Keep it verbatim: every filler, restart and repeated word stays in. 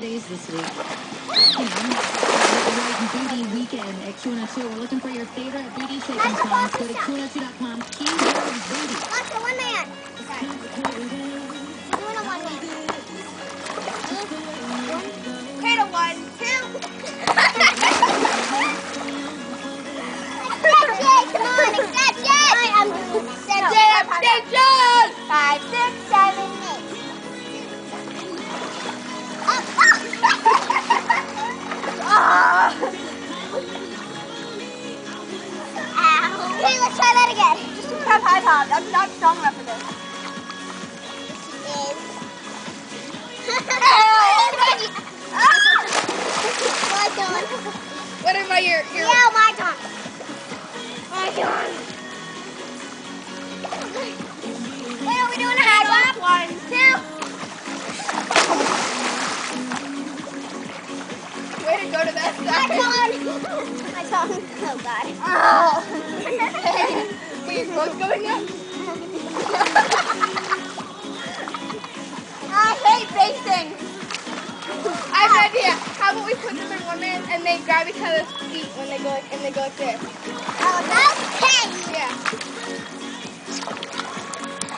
holidays this week. You know, beauty weekend at Q one oh two. We're looking for your favorite beauty savings songs. Go to Q one oh two dot com. Keyword beauty. Watch the one man. Okay. We're doing a one man. Okay, the one, two. Extension, come on, extension. I'm extension, extension. Five, six, seven, eight. Oh. Ow. Okay, let's try that again. Just do crab high pop. I'm not strong enough for this. My turn. What am I your your Yeah, my turn. My turn. Wait, are we doing a high pop? One, two. way to go to that My side? turn. My turn. Oh God. Oh. Wait, your both going up? I hate basting. I have an idea. How about we put them in one man and they grab each other's feet when they go like and they go like this? Oh, okay. Yeah.